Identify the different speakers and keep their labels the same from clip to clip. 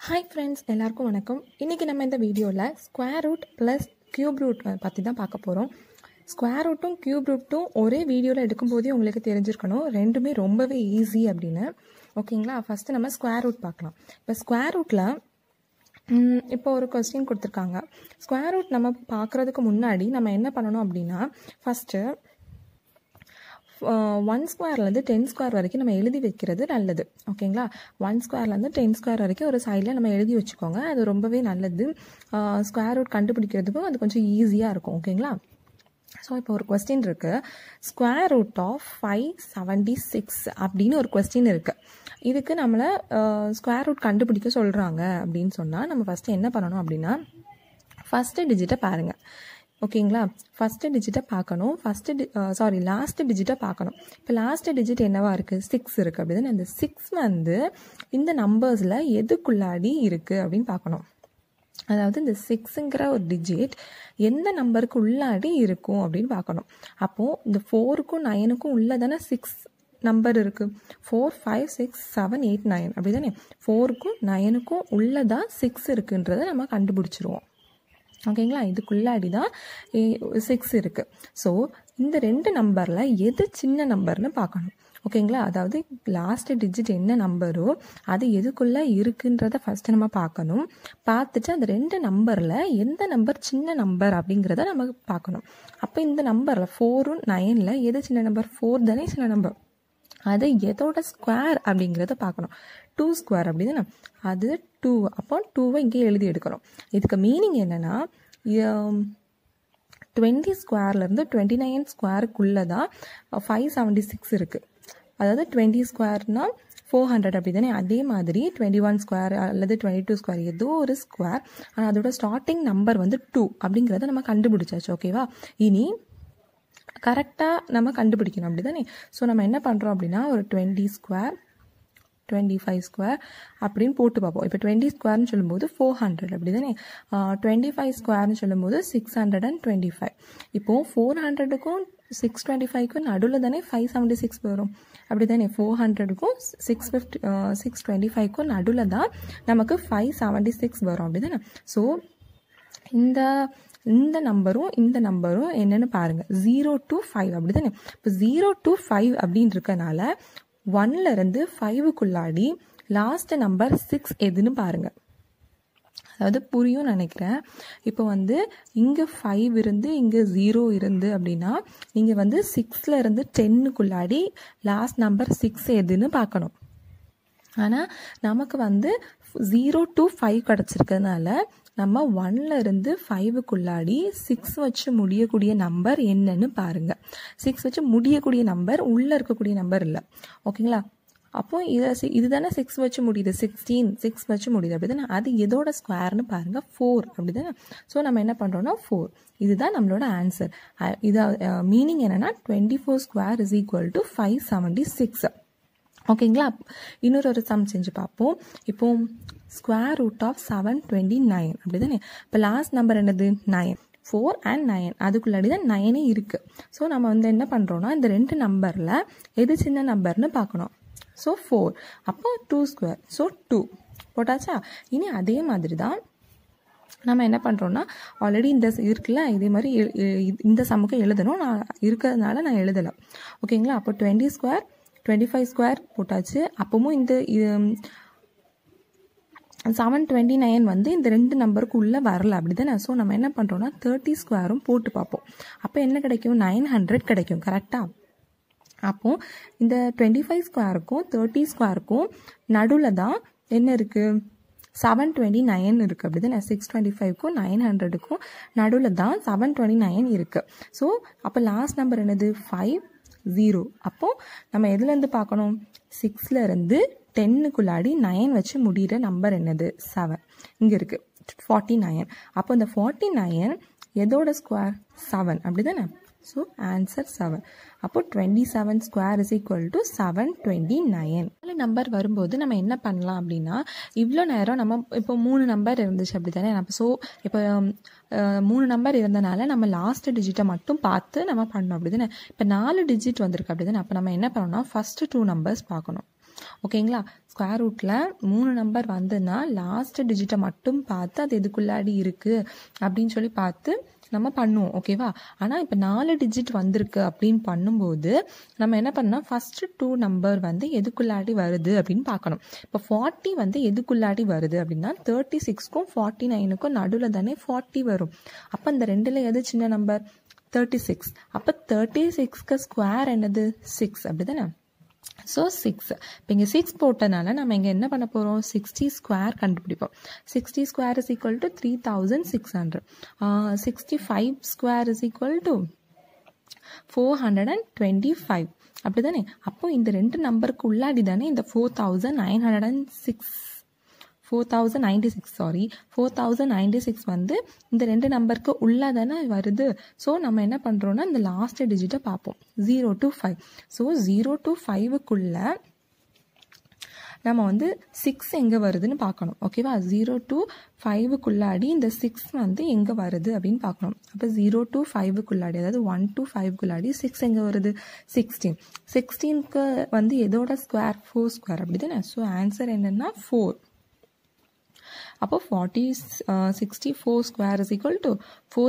Speaker 1: Hi friends, எல்லாருக்கும் வணக்கம். இன்றைக்கி நம்ம இந்த வீடியோவில் square root plus cube root பற்றி தான் பார்க்க போகிறோம். ஸ்கொயர் ரூட்டும் க்யூப் ரூட்டும் ஒரே வீடியோவில் எடுக்கும்போதே உங்களுக்கு தெரிஞ்சிருக்கணும் ரெண்டுமே ரொம்பவே ஈஸி அப்படின்னு. ஓகேங்களா? ஃபஸ்ட்டு நம்ம ஸ்கொயர் ரூட் பார்க்கலாம். இப்போ ஸ்கொயர் ரூட்டில் இப்போ ஒரு கொஸ்டின் கொடுத்துருக்காங்க. ஸ்கொயர் ரூட் நம்ம பார்க்குறதுக்கு முன்னாடி நம்ம என்ன பண்ணணும் அப்படின்னா, ஃபஸ்ட்டு 1 ஸ்கொயர்லேருந்து 10 ஸ்கொயர் வரைக்கும் நம்ம எழுதி வைக்கிறது நல்லது. ஓகேங்களா? 1 ஸ்கொயர்லேருந்து 10 ஸ்கொயர் வரைக்கும் ஒரு சைடில் நம்ம எழுதி வச்சுக்கோங்க. அது ரொம்பவே நல்லது. ஸ்கொயர் ரூட் கண்டுபிடிக்கிறதுக்கும் அது கொஞ்சம் ஈஸியாக இருக்கும். ஓகேங்களா? ஸோ இப்போ ஒரு கொஸ்டின் இருக்குது. ஸ்கொயர் ரூட் ஆஃப் 576 அப்படின்னு ஒரு கொஸ்டின் இருக்குது. இதுக்கு நம்மளை ஸ்கொயர் ரூட் கண்டுபிடிக்க சொல்கிறாங்க அப்படின்னு சொன்னால் நம்ம ஃபஸ்ட்டு என்ன பண்ணணும் அப்படின்னா, ஃபஸ்ட்டு டிஜிட்டை பாருங்கள். ஓகேங்களா? ஃபஸ்ட்டு டிஜிட்டை பார்க்கணும். லாஸ்ட்டு டிஜிட்டை பார்க்கணும். இப்போ லாஸ்ட்டு டிஜிட் என்னவா இருக்குது? 6 இருக்குது. அப்படி தானே? இந்த 6 வந்து இந்த நம்பர்ஸில் எதுக்குள்ளாடி இருக்குது அப்படின்னு பார்க்கணும். அதாவது இந்த 6ங்கிற ஒரு டிஜிட் எந்த நம்பருக்கு உள்ளாடி இருக்கும் அப்படின்னு பார்க்கணும். அப்போது இந்த 4க்கும் 9க்கும் உள்ள தானே 6 நம்பர் இருக்குது. 4, 5, 6, 7, 8, 9 அப்படி தானே? 4க்கும் 9க்கும் உள்ளதான் 6 இருக்குன்றதை நம்ம கண்டுபிடிச்சிருவோம். ஓகேங்களா? இதுக்குள்ளாடி தான் 6 இருக்குது. ஸோ இந்த ரெண்டு நம்பரில் எது சின்ன நம்பர்னு பார்க்கணும். ஓகேங்களா? அதாவது லாஸ்ட் டிஜிட் என்ன நம்பரோ அது எதுக்குள்ளே இருக்குன்றத ஃபஸ்ட்டு நம்ம பார்க்கணும். பார்த்துட்டு அந்த ரெண்டு நம்பரில் எந்த நம்பர் சின்ன நம்பர் அப்படிங்கிறத நம்ம பார்க்கணும். அப்போ இந்த நம்பரில் 4ம் 9ல் எது சின்ன நம்பர்? 4 தானே சின்ன நம்பர். அது எதோட ஸ்கொயர் அப்படிங்கிறத பார்க்கணும். 2 ஸ்கொயர் அப்படி தானே? அது 2. அப்போ 2வை இங்கே எழுதி எடுக்கணும். இதுக்கு மீனிங் என்னென்னா, 20 ஸ்கொயர்லேருந்து 29 ஸ்கொயருக்குள்ளே தான் 576 இருக்குது. அதாவது 20 ஸ்கொயர்னால் 400 அப்படி தானே? அதே மாதிரி 21 ஸ்கொயர் அல்லது 22 ஸ்கொயர் ஏதோ ஒரு ஸ்கொயர், ஆனால் அதோட ஸ்டார்டிங் நம்பர் வந்து 2 அப்படிங்கிறத நம்ம கண்டுபிடிச்சாச்சு. ஓகேவா? இனி கரெக்டாக நம்ம கண்டுபிடிக்கணும். அப்படி தானே? ஸோ நம்ம என்ன பண்ணுறோம் அப்படின்னா, ஒரு 20 ஸ்கொயர் 25 ஸ்கொயர் அப்படின்னு போட்டு பார்ப்போம். இப்போ 20 ஸ்கொயர்னு சொல்லும்போது 400 அப்படி தானே? 25 ஸ்கொயர்னு சொல்லும்போது 625. இப்போது 400க்கும் 625க்கும் நடுவில் தானே 576 வரும். அப்படி தானே? 400க்கும் 625க்கும் நடுவில் தான் நமக்கு 576 வரும். அப்படி தானே? ஸோ இந்த நம்பரும் இந்த நம்பரும் என்னென்னு பாருங்கள். 0 to 5 அப்படி தானே? இப்போ 0 to 5 அப்படின்னு இருக்கனால 1லேருந்து 5க்குள்ளாடி லாஸ்ட் நம்பர் 6 எதுன்னு பாருங்கள். அதாவது புரியும் நினைக்கிறேன். இப்போ வந்து இங்கே 5 இருந்து இங்கே 0 இருந்து அப்படின்னா நீங்கள் வந்து 6லேருந்து 10க்குள்ளாடி லாஸ்ட் நம்பர் 6 எதுன்னு பார்க்கணும். ஆனால் நமக்கு வந்து 0 to 5 கிடச்சிருக்கிறதுனால நம்ம 1லேருந்து 5க்குள்ளாடி 6 வச்சு முடியக்கூடிய நம்பர் என்னன்னு பாருங்கள். 6 வச்சு முடியக்கூடிய நம்பர் உள்ளே இருக்கக்கூடிய நம்பர் இல்லை. ஓகேங்களா? அப்போது இது தானே 6 வச்சு முடியுது. 16 6 வச்சு முடியுது. அப்படி தானே? அது எதோட ஸ்கொயர்னு பாருங்கள். 4 அப்படி தானே? ஸோ நம்ம என்ன பண்ணுறோன்னா 4. இதுதான் நம்மளோட ஆன்சர். மீனிங் என்னென்னா 24 ஸ்கொயர் இஸ் ஈக்குவல் டு 576. ஓகேங்களா? இன்னொரு சம் செஞ்சு பார்ப்போம். இப்போ ஸ்கொயர் ரூட் ஆஃப் 729 அப்படி தானே? இப்போ லாஸ்ட் நம்பர் என்னது? 9. 4 and 9 அதுக்குள்ளாடி தான் 9 இருக்குது. ஸோ நம்ம வந்து என்ன பண்ணுறோன்னா, இந்த ரெண்டு நம்பரில் எது சின்ன நம்பர்னு பார்க்கணும். ஸோ 4. அப்போ 2 ஸ்கொயர். ஸோ 2 போட்டாச்சா? இனி அதே மாதிரி தான் நம்ம என்ன பண்ணுறோன்னா, ஆல்ரெடி இந்த இருக்குல்ல, இதே மாதிரி இந்த சம்முக்கு எழுதணும். நான் இருக்கிறதுனால நான் எழுதலை. ஓகேங்களா? அப்போ 20 ஸ்கொயர் 25 ஸ்கொயர் போட்டாச்சு. அப்பவும் இந்த 729 வந்து இந்த ரெண்டு நம்பருக்கு உள்ளே வரல. அப்படி தானே? ஸோ நம்ம என்ன பண்ணுறோன்னா 30 ஸ்கொயரும் போட்டு பார்ப்போம். அப்போ என்ன கிடைக்கும்? 900 கிடைக்கும். கரெக்டாக? அப்போது இந்த 25 ஸ்கொயருக்கும் 30 ஸ்கொயருக்கும் நடுவில் தான் என்ன இருக்குது? 729 இருக்குது. அப்படி தானே? 625க்கும் 900க்கும் நடுவில் தான் 729 இருக்குது. ஸோ அப்போ லாஸ்ட் நம்பர் என்னது? 50. அப்போது நம்ம எதுலேருந்து பார்க்கணும்? 6லேருந்து 10க்குள்ளாடி 9 வச்சு முடிகிற நம்பர் என்னது? 7. இங்கே இருக்குது 49. அப்போ இந்த 49 எதோட ஸ்கொயர்? 7 அப்படி தானே? So answer 7. அப்போ 27 square is equal to 729. Number வரும்போது நம்ம என்ன பண்ணலாம் அப்படின்னா, இவ்வளோ நேரம் நம்ம இப்போ 3 நம்பர் இருந்துச்சு அப்படி தானே? ஸோ இப்போ 3 நம்பர் இருந்தனால நம்ம லாஸ்ட் டிஜிட்டை மட்டும் பார்த்து நம்ம பண்ணோம். அப்படி தானே? இப்போ 4 டிஜிட் வந்திருக்கு. அப்படி தானே? அப்போ நம்ம என்ன பண்ணோம்னா, ஃபஸ்ட்டு 2 நம்பர்ஸ் பார்க்கணும். ஓகேங்களா. ஸ்கொயர் ரூட்டில் 3 நம்பர் வந்துன்னா லாஸ்ட் டிஜிட்டை மட்டும் பார்த்து அது எதுக்குள்ளாடி இருக்குது அப்படின்னு சொல்லி பார்த்து நம்ம பண்ணுவோம். ஓகேவா. ஆனால் இப்போ 4 டிஜிட் வந்திருக்கு அப்படின்னு பண்ணும்போது நம்ம என்ன பண்ணோம், ஃபஸ்ட்டு 2 நம்பர் வந்து எதுக்குள்ளாடி வருது அப்படின்னு பார்க்கணும். இப்போ 40 வந்து எதுக்குள்ளாடி வருது அப்படின்னா 36க்கும் 49க்கும் நடுவில் தானே 40 வரும். அப்போ இந்த ரெண்டில் எது சின்ன நம்பர் 36. அப்போ 36க்கு ஸ்கொயர் என்னது 6 அப்படி தானே. ஸோ 6. இப்போ இங்கே 6 போட்டனால நம்ம இங்கே என்ன பண்ண போகிறோம், 60 ஸ்கொயர் கண்டுபிடிப்போம். 60 square is equal to 3600. 65 square is equal to 425 அப்படி தானே. அப்போ இந்த ரெண்டு நம்பருக்கு உள்ளாடி தானே இந்த 4096 வந்து இந்த ரெண்டு நம்பருக்கு உள்ளே தானே வருது. ஸோ நம்ம என்ன பண்ணுறோன்னா இந்த லாஸ்ட் டிஜிட்டை பார்ப்போம் 0 to 5. ஸோ 0 to 5க்குள்ள நம்ம வந்து 6 எங்கே வருதுன்னு பார்க்கணும். ஓகேவா. 0 to 5க்குள்ளாடி இந்த 6 வந்து எங்கே வருது அப்படின்னு பார்க்கணும். அப்போ 0 to 5க்குள்ளாடி, அதாவது 1 to 5க்குள்ளாடி 6 எங்கே வருது 16. 16க்கு வந்து எதோட ஸ்கொயர் 4 ஸ்கொயர் அப்படி தானே. ஸோ ஆன்சர் என்னென்னா 4. அப்போ 64 ஸ்கொயர் இஸ் ஈக்குவல் டு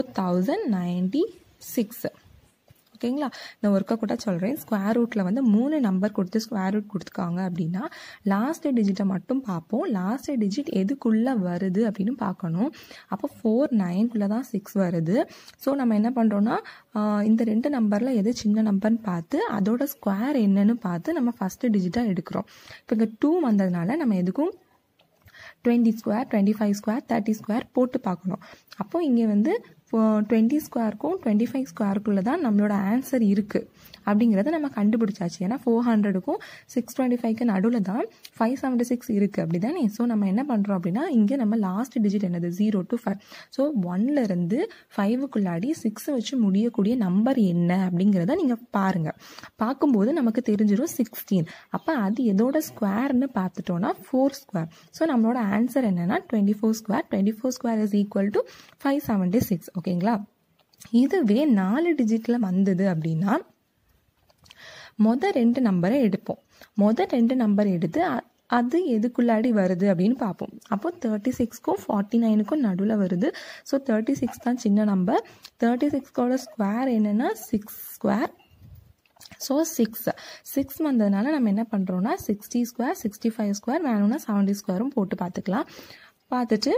Speaker 1: 4096. ஓகேங்களா. நான் ஒர்க்கை கூட சொல்கிறேன். ஸ்கொயர் ரூட்டில் வந்து 3 நம்பர் கொடுத்து ஸ்கொயர் ரூட் கொடுத்துருக்காங்க அப்படின்னா லாஸ்ட் டிஜிட்டை மட்டும் பார்ப்போம். லாஸ்ட் டிஜிட் எதுக்குள்ளே வருது அப்படின்னு பார்க்கணும். அப்போ 49க்குள்ளே தான் 6 வருது. ஸோ நம்ம என்ன பண்ணுறோன்னா இந்த ரெண்டு நம்பரில் எது சின்ன நம்பர்னு பார்த்து அதோட ஸ்கொயர் என்னன்னு பார்த்து நம்ம ஃபஸ்ட்டு டிஜிட்டாக எடுக்கிறோம். இப்போ இங்கே 2 வந்ததுனால நம்ம எதுக்கும் 20 ஸ்கொயர் 25 ஸ்கொயர் 30 ஸ்கொயர் போட்டு பார்க்கணும். அப்போ இங்கே வந்து 20 ஸ்கொயருக்கும் 25 ஸ்கொயருக்குள்ளே தான் நம்மளோட ஆன்சர் இருக்குது அப்படிங்கிறத நம்ம கண்டுபிடிச்சாச்சு. ஏன்னா 400க்கும் 625க்கு நடுவில் தான் 576 இருக்குது அப்படி தானே. ஸோ நம்ம என்ன பண்ணுறோம் அப்படின்னா இங்கே நம்ம லாஸ்ட் டிஜிட் என்னது 0 to 5. ஸோ 1லேருந்து 5க்குள்ளாடி 6 வச்சு முடியக்கூடிய நம்பர் என்ன அப்படிங்கிறத நீங்கள் பாருங்கள். பார்க்கும்போது நமக்கு தெரிஞ்சிடும் 16. அப்போ அது எதோட ஸ்கொயர்னு பார்த்துட்டோன்னா 4 ஸ்கொயர். ஸோ நம்மளோட ஆன்சர் என்னன்னா 24 square. 24 square is equal to 576. ஓகேங்களா. இதுவே 4 டிஜிட்டில் வந்தது அப்படின்னா மொதல் 2 நம்பரை எடுப்போம். மொதல் 2 நம்பர் எடுத்து அது எதுக்குள்ளாடி வருது அப்படின்னு பார்ப்போம். அப்போ 36க்கும் 49க்கும் நடுவில் வருது. ஸோ 36 தான் சின்ன நம்பர். 36க்கோட ஸ்கொயர் என்னென்னா 6 ஸ்கொயர். ஸோ 6 வந்ததுனால நம்ம என்ன பண்ணுறோன்னா 60 ஸ்கொயர் 65 ஸ்கொயர் வேணும்னா 70 ஸ்கொயரும் போட்டு பார்த்துக்கலாம். பார்த்துட்டு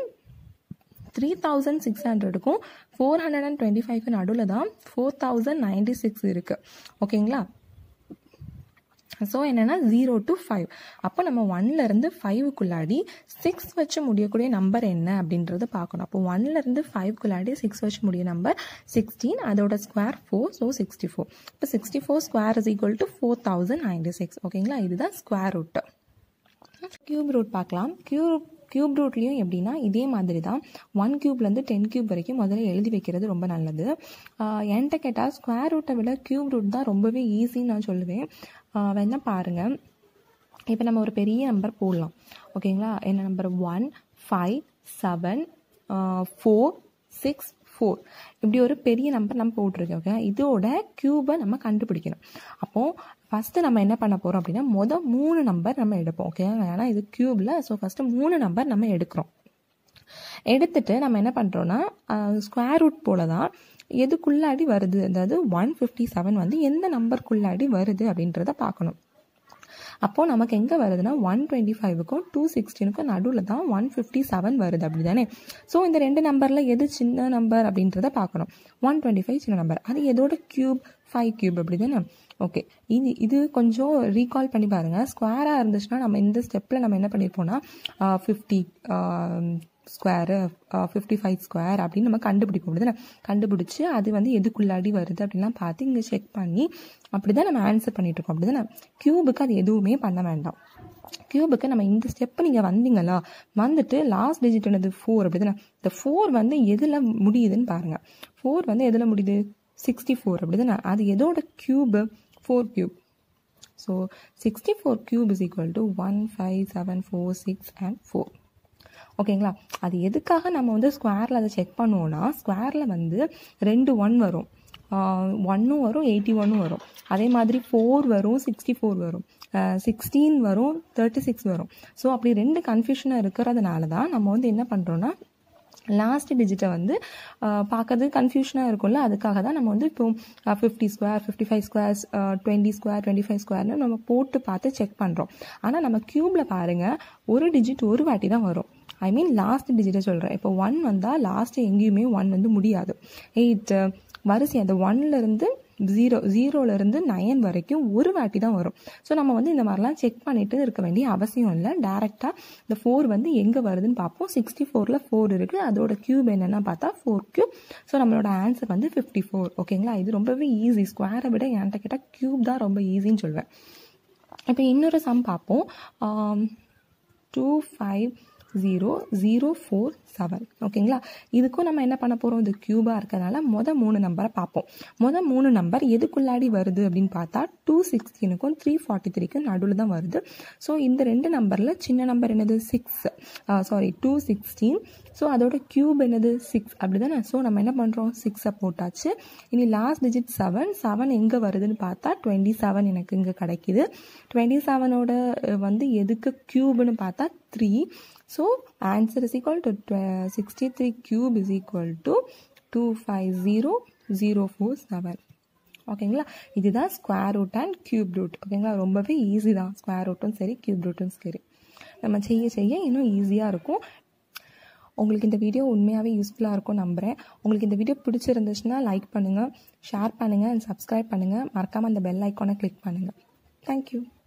Speaker 1: 3600க்கும் 425க்கு நடுவில் தான் 4096 இருக்குது. ஓகேங்களா. ஸோ என்னென்னா 0 to 5. அப்போ நம்ம 1லேருந்து 5க்குள்ளாடி 6 வச்சு முடியக்கூடிய நம்பர் என்ன அப்படின்றத பார்க்கணும். அப்போ 1லேருந்து 5க்குள்ளாடி 6 வச்சு முடிய நம்பர் 16. அதோட ஸ்கொயர் 4. ஸோ 64. இப்போ 64 ஸ்கொயர் இஸ் ஈக்குவல் டு 4096. ஓகேங்களா. இதுதான் ஸ்கொயர் ரூட்டு. கியூப் ரூட் பார்க்கலாம். கியூப் ரூட்லேயும் எப்படின்னா இதே மாதிரி தான் 1 கியூப்லேருந்து 10 கியூப் வரைக்கும் முதல்ல எழுதி வைக்கிறது ரொம்ப நல்லது. என்கிட்ட கேட்டால் ஸ்கொயர் ரூட்டை விட கியூப் ரூட் தான் ரொம்பவே ஈஸின்னு நான் சொல்லுவேன். வேணா பாருங்கள். இப்போ நம்ம ஒரு பெரிய நம்பர் போடலாம். ஓகேங்களா. என்ன நம்பர் 1 5 7 4 6 4 இப்படி ஒரு பெரிய நம்பர் நம்ம போட்டிருக்கோம். ஓகே. இதோட கியூபை நம்ம கண்டுபிடிக்கணும். அப்போது ஃபஸ்ட்டு நம்ம என்ன பண்ண போகிறோம் அப்படின்னா மொதல் 3 நம்பர் நம்ம எடுப்போம். ஓகே. ஏன்னா இது கியூபில். ஸோ ஃபஸ்ட்டு 3 நம்பர் நம்ம எடுக்கிறோம். எடுத்துட்டு நம்ம என்ன பண்ணுறோன்னா ஸ்கொயர் ரூட் போல தான் எதுக்குள்ளாடி வருது, அதாவது 157 வந்து எந்த நம்பருக்குள்ளாடி வருது அப்படின்றத பார்க்கணும். அப்போது நமக்கு எங்கே வருதுன்னா 125க்கும் 216க்கும் நடுவில் தான் 157 வருது அப்படி தானே. ஸோ இந்த ரெண்டு நம்பரில் எது சின்ன நம்பர் அப்படின்றத பார்க்கணும். 125 சின்ன நம்பர். அது எதோட கியூப் 5 கியூப் அப்படி தானே. ஓகே. இது கொஞ்சம் ரீகால் பண்ணி பாருங்கள். ஸ்கொயராக இருந்துச்சுன்னா நம்ம இந்த ஸ்டெப்பில் நம்ம என்ன பண்ணியிருப்போம்னா 50 ஸ்கொயரு 55 ஸ்கொயர் அப்படின்னு நம்ம கண்டுபிடிப்போம். அப்படி தானே. கண்டுபிடிச்சி அது வந்து எதுக்குள்ளாடி வருது அப்படின்லாம் பார்த்து இங்கே செக் பண்ணி அப்படி தான் நம்ம ஆன்சர் பண்ணிகிட்ருக்கோம். அப்படி தானே. கியூபுக்கு அது எதுவுமே பண்ண வேண்டாம். கியூபுக்கு நம்ம இந்த ஸ்டெப்பு நீங்கள் வந்தீங்களா, வந்துட்டு லாஸ்ட் டிஜிட் என்னது 4 அப்படி தானே. இந்த 4 வந்து எதில் முடியுதுன்னு பாருங்கள். 4 வந்து எதில் முடியுது 64 அப்படி தானே. அது எதோட cube 4 cube. So 64 cube is equal to 1 5 7 4 6 and 4. ஓகேங்களா. அது எதுக்காக நம்ம வந்து ஸ்கொயரில் அதை செக் பண்ணுவோன்னா ஸ்கொயரில் வந்து 2 1 வரும். 1 வரும் 81 வரும். அதே மாதிரி 4 வரும் 64 வரும், 16 வரும் 36 வரும். ஸோ அப்படி 2 கன்ஃபியூஷனாக இருக்கிறதுனால தான் நம்ம வந்து என்ன பண்ணுறோன்னா லாஸ்ட் டிஜிட்டை வந்து பார்க்கறது கன்ஃபியூஷனாக இருக்கும்ல, அதுக்காக தான் நம்ம வந்து இப்போ 50 ஸ்கொயர் 55 ஸ்கொயர்ஸ் 20 ஸ்கொயர் 25 ஸ்கொயர்னு நம்ம போட்டு பார்த்து செக் பண்ணுறோம். ஆனால் நம்ம க்யூப்பில் பாருங்கள் ஒரு டிஜிட் ஒரு வாட்டி தான் வரும். ஐ மீன் லாஸ்ட் டிஜிட்டை சொல்கிறேன். இப்போ 1 வந்தால் லாஸ்ட்டு எங்கேயுமே 1 வந்து முடியாது. 8 வரிசை அந்த 1லேருந்து 0லேருந்து 9 வரைக்கும் ஒரு வாட்டி தான் வரும். ஸோ நம்ம வந்து இந்த மாதிரிலாம் செக் பண்ணிட்டு இருக்க வேண்டிய அவசியம் இல்லை. டேரெக்டாக இந்த 4 வந்து எங்கே வருதுன்னு பார்ப்போம். 64ல் 4 இருக்குது, அதோட க்யூப் என்னென்னா பார்த்தா 4 க்யூப். ஸோ நம்மளோட ஆன்சர் வந்து 54. ஓகேங்களா, இது ரொம்பவே ஈஸி. ஸ்கொயரை விட என்கிட்ட கேட்டால் க்யூப் தான் ரொம்ப ஈஸின்னு சொல்வேன். இப்போ இன்னொரு சம் பார்ப்போம். 25047. ஓகேங்களா, இதுக்கும் நம்ம என்ன பண்ண போகிறோம், இது க்யூபாக இருக்கிறதுனால மொதல் 3 நம்பரை பார்ப்போம். மொதல் 3 நம்பர் எதுக்குள்ளாடி வருது அப்படின்னு பார்த்தா 216க்கும் 343க்கும் நடுவில் தான் வருது. ஸோ இந்த 2 நம்பரில் சின்ன நம்பர் என்னது 216. ஸோ அதோட க்யூப் என்னது 6 அப்படி தானே. ஸோ நம்ம என்ன பண்ணுறோம் 6ஐ போட்டாச்சு. இனி லாஸ்ட் டிஜிட் 7 எங்கே வருதுன்னு பார்த்தா 27 எனக்கு இங்கே கிடைக்கிது. 27ஓட வந்து எதுக்கு க்யூப்னு பார்த்தா 3. So answer is equal to 63 cube is equal to 250047. ஓகேங்களா, இதுதான் square root and cube root. ஓகேங்களா, ரொம்பவே ஈஸி தான். ஸ்கொயர் ரூட்டும் சரி கியூப் ரூட்டும் சரி நம்ம செய்ய இன்னும் ஈஸியாக இருக்கும். உங்களுக்கு இந்த வீடியோ உண்மையாகவே யூஸ்ஃபுல்லாக இருக்கும் நம்புகிறேன். உங்களுக்கு இந்த வீடியோ பிடிச்சிருந்துச்சுன்னா லைக் பண்ணுங்கள், ஷேர் பண்ணுங்கள் அண்ட் சப்ஸ்கிரைப் பண்ணுங்கள். மறக்காமல் அந்த பெல் ஐக்கானை கிளிக் பண்ணுங்கள். தேங்க்யூ.